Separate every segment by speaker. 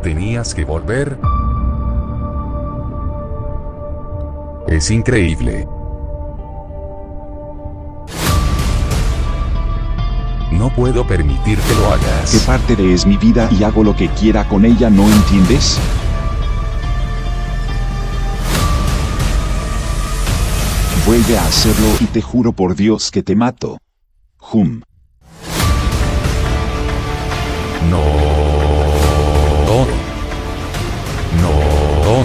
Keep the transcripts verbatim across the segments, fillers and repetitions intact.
Speaker 1: ¿Tenías que volver? Es increíble. No puedo permitir que lo hagas.
Speaker 2: ¿Qué parte de es mi vida y hago lo que quiera con ella, no entiendes? Vuelve a hacerlo y te juro por Dios que te mato. Hum.
Speaker 1: No. No.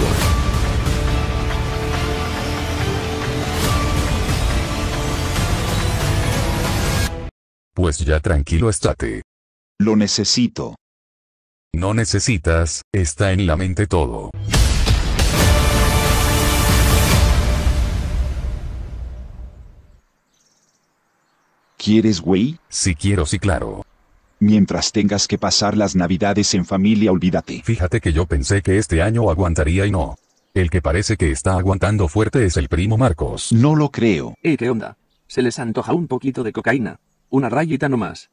Speaker 1: Pues ya tranquilo estate.
Speaker 2: Lo necesito.
Speaker 1: No necesitas, está en la mente todo.
Speaker 2: ¿Quieres, güey?
Speaker 1: Si quiero, sí, claro.
Speaker 2: Mientras tengas que pasar las navidades en familia, olvídate.
Speaker 1: Fíjate que yo pensé que este año aguantaría y no. El que parece que está aguantando fuerte es el primo Marcos.
Speaker 2: No lo creo.
Speaker 3: ¿Eh, qué onda? ¿Se les antoja un poquito de cocaína? Una rayita nomás.